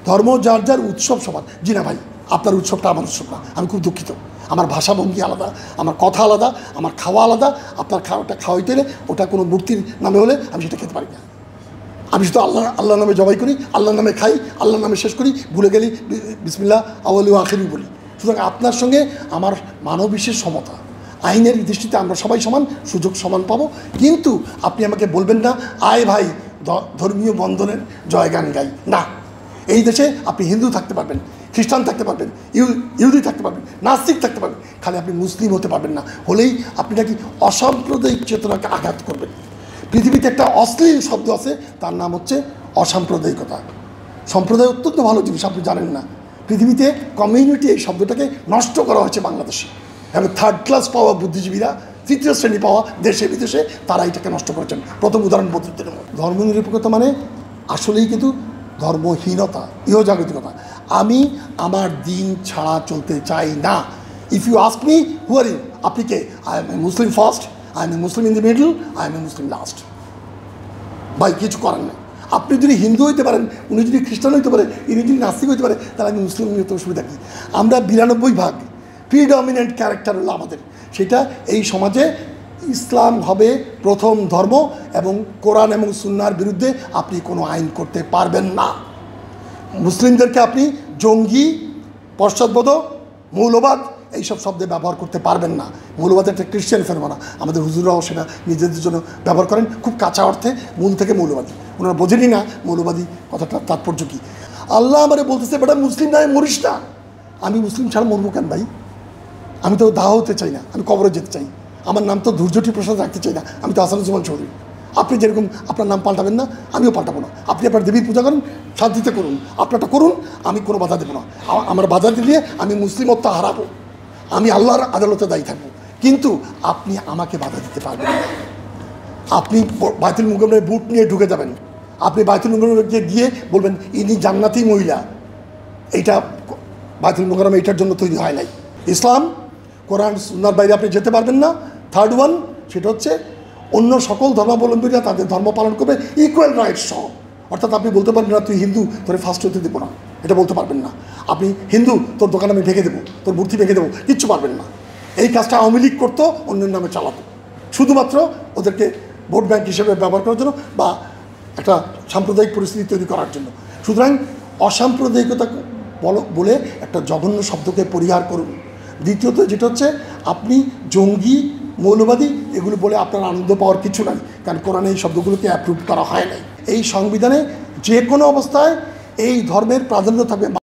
ধর্ম যার যার, উৎসব সবার। জি না ভাই, আপনার উৎসবটা আমার উৎসব না, আমি খুব দুঃখিত। আমার ভাষাভঙ্গি আলাদা, আমার কথা আলাদা, আমার খাওয়া আলাদা। আপনার খাওয়াটা খাওয়াইতে হলে ওটা কোনো মূর্তির নামে হলে আমি সেটা খেতে পারি না। আমি শুধু আল্লাহর নামে জবাই করি, আল্লাহর নামে খাই, আল্লাহর নামে শেষ করি, ভুলে গেলি বিসমিল্লাহ আউয়ালু আখিরু বলি। সুতরাং আপনার সঙ্গে আমার মানববিশ্বের সমতা, আইনের দৃষ্টিতে আমরা সবাই সমান, সুযোগ সমান পাবো। কিন্তু আপনি আমাকে বলবেন না আয় ভাই ধর্মীয় বন্ধনের জয়গান গাই। না, এই দেশে আপনি হিন্দু থাকতে পারবেন, খ্রিস্টান থাকতে পারবেন, ইহুদি থাকতে পারবেন, নাস্তিক থাকতে পারবেন, খালি আপনি মুসলিম হতে পারবেন না। হলেই আপনি নাকি অসাম্প্রদায়িক চেতনাকে আঘাত করবেন। পৃথিবীতে একটা অশ্লীল শব্দ আছে, তার নাম হচ্ছে অসাম্প্রদায়িকতা। সম্প্রদায় অত্যন্ত ভালো জিনিস, আপনি জানেন না। পৃথিবীতে কমিউনিটি এই শব্দটাকে নষ্ট করা হয়েছে বাংলাদেশে, এবং থার্ড ক্লাস পাওয়া বুদ্ধিজীবীরা, তৃতীয় শ্রেণী পাওয়া দেশে বিদেশে, তারা এটাকে নষ্ট করেছেন। প্রথম উদাহরণ বদরুদ্দিন। ধর্মনিরপেক্ষতা মানে আসলেই কিন্তু ধর্মহীনতা, ইহজাগতিকতা। আমি আমার দিন ছাড়া চলতে চাই না। If you ask me who are you, আপনি কে? I am a Muslim first, I am a Muslim in the middle, I am a Muslim last. ভাই কিছু করার নেই। আপনি যদি হিন্দু হইতে পারেন, উনি যদি খ্রিস্টান হইতে পারে, ইনি যদি নাস্তিক হইতে পারে, তাহলে আমি মুসলিম হতে অসুবিধা কী? আমরা 92 প্রিডমিনেন্ট ক্যারেক্টার হলো আমাদের। সেটা এই সমাজে ইসলাম হবে প্রথম ধর্ম, এবং কোরআন এবং সুন্নাহর বিরুদ্ধে আপনি কোনো আইন করতে পারবেন না। মুসলিমদেরকে আপনি জঙ্গি, পশ্চাৎবোধক, মৌলবাদ এইসব শব্দে ব্যবহার করতে পারবেন না। মৌলবাদ একটা ক্রিশ্চিয়ান ফেনোমেনা, আমাদের হুজুরাও সেটা নিজেদের জন্য ব্যবহার করেন খুব কাঁচা অর্থে, মূল থেকে মৌলবাদী। ওনারা বোঝেনই না মৌলবাদী কথাটার তাৎপর্য কী। আল্লাহ আমারে বলতেছে বেটা মুসলিম নয়, মরিস না। আমি মুসলিম ছাড়া মরবো কেন ভাই? আমি তো দাহ হতে চাই না, আমি কবরে যেতে চাই। আমার নাম তো ধৈর্যটি প্রসাদ রাখতে চাই না, আমি তো আসানুজ্জামান চৌধুরী। আপনি যেরকম আপনার নাম পাল্টাবেন না, আমিও পাল্টাবো না। আপনি আপনার দেবীর পূজা করেন, শান্তিতে করুন, আপনারটা করুন, আমি কোনো বাধা দেবো না। আমার বাধা দিলে আমি মুসলিমত্ব হারাবো, আমি আল্লাহর আদালতে দায়ী থাকবো। কিন্তু আপনি আমাকে বাধা দিতে পারবেন না। আপনি বাইতুল মুকাররমে বুট নিয়ে ঢুকে যাবেন, আপনি বাইতুল মুকাররমে গিয়ে বলবেন ইনি জান্নাতি মহিলা। এইটা বাইতুল মুকাররম এইটার জন্য তৈরি হয় নাই। ইসলাম, কোরআন, সুন্নাহর বাইরে আপনি যেতে পারবেন না। থার্ড ওয়ান, সেটা হচ্ছে অন্য সকল ধর্মাবলম্বীরা তাদের ধর্ম পালন করবে ইকুয়াল রাইটস সহ। অর্থাৎ আপনি বলতে পারবেন না তুই হিন্দু, তোরে ফার্স্ট হতে দেবো না, এটা বলতে পারবেন না। আপনি হিন্দু, তোর দোকান আমি ভেঙে দেবো, তোর মূর্তি ভেঙে দেবো, কিচ্ছু পারবেন না। এই কাজটা আওয়ামী লীগ করতো, অন্যের নামে চালাতো, শুধুমাত্র ওদেরকে ভোট ব্যাংক হিসেবে ব্যবহার করার জন্য বা একটা সাম্প্রদায়িক পরিস্থিতি তৈরি করার জন্য। সুতরাং অসাম্প্রদায়িকতা বলে একটা জঘন্য শব্দকে পরিহার করুন। দ্বিতীয়ত যেটা হচ্ছে, আপনি জঙ্গি, মৌলবাদী এগুলো বলে আপনার আনন্দ পাওয়ার কিছু নাই, কারণ কোরআনে এই শব্দগুলোকে অ্যাপ্রুভ করা হয় নাই। এই সংবিধানে যে কোনো অবস্থায় এই ধর্মের প্রাধান্য থাকবে।